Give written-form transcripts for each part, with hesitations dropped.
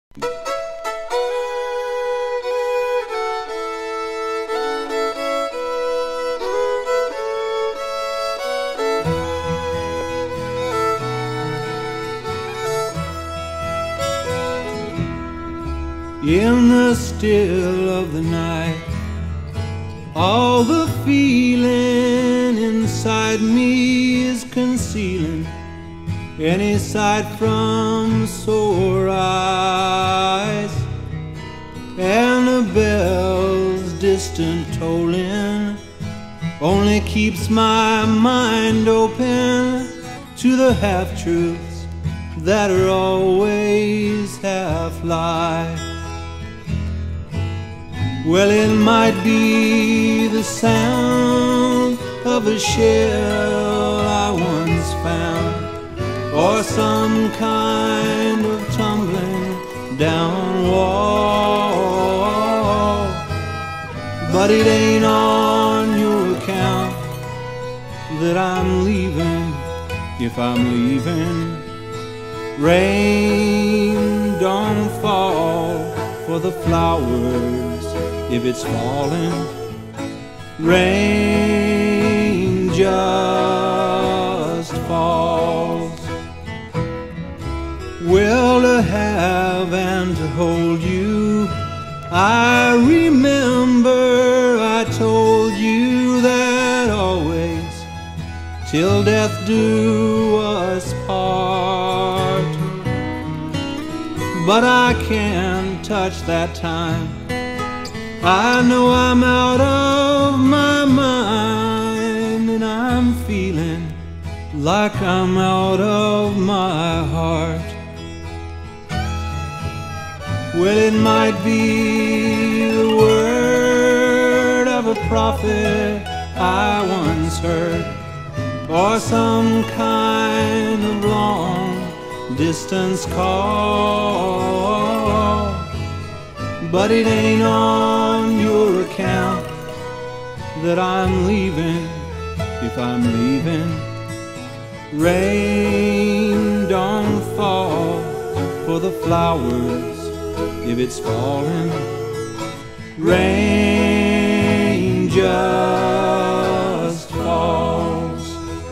In the still of the night, all the feeling inside me is concealing any sight from sore eyes, and the bell's distant tolling only keeps my mind open to the half-truths that are always half-lie. Well, it might be the sound of a shell I once found, or some kind of tumbling down wall, but it ain't on your account that I'm leaving. If I'm leaving, rain don't fall for the flowers. If it's falling, rain just falls. Well, to have and to hold you, I remember I told you that always, till death do us part. But I can't touch that time. I know I'm out of my mind, and I'm feeling like I'm out of my heart. Well, it might be the word of a prophet I once heard, or some kind of long-distance call, but it ain't on your account that I'm leaving. If I'm leaving, rain don't fall for the flowers. If it's falling, rain just falls.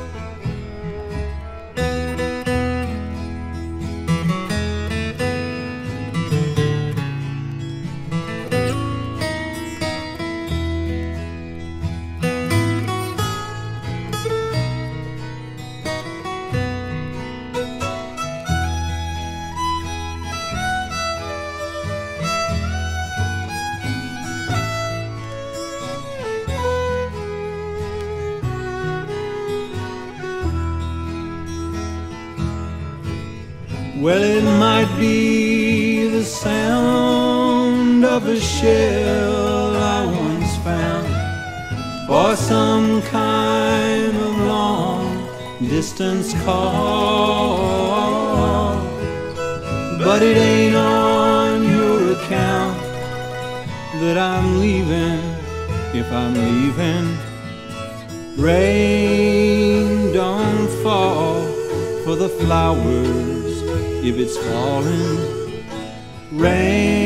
Well, it might be the sound of a shell I once found, or some kind of long-distance call, but it ain't on your account that I'm leaving. If I'm leaving, rain don't fall for the flowers. If it's falling, rain